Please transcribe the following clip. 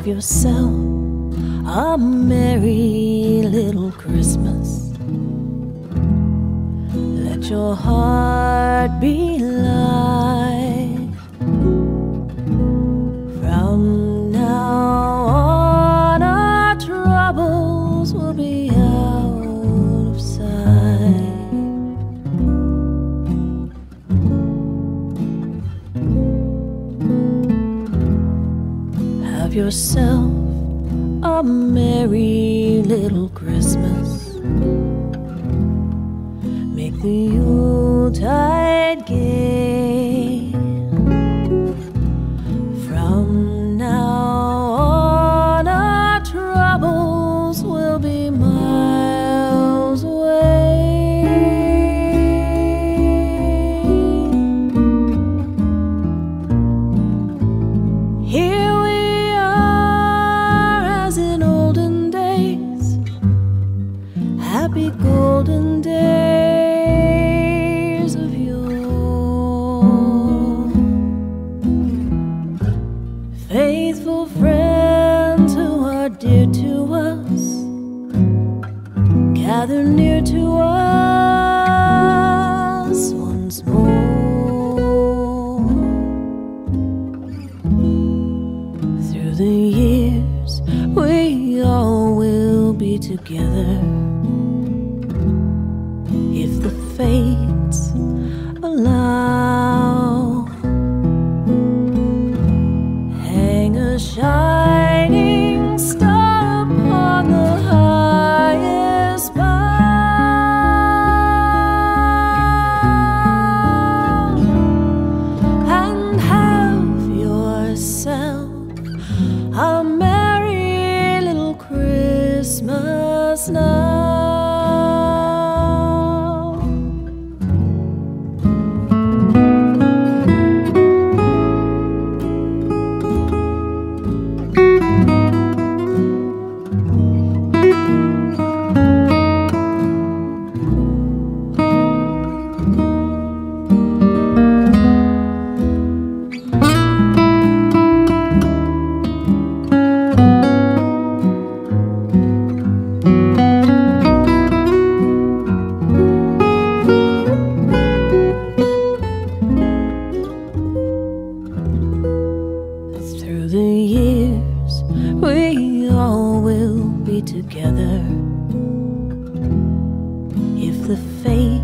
Have yourself a merry little Christmas. Let your heart be light. From now on, our troubles will be out of sight. Have yourself a merry little Christmas. Make the Yuletide gay. From now on, our troubles will be miles away. Here we are as in olden days, happy golden days of yore. Faithful friends who are dear to us gather near to us once more. Through the years we all will be together, if the fates allow. Hang a shining star upon the highest bough, and have yourself a merry little Christmas now. Through the years we all will be together, if the fate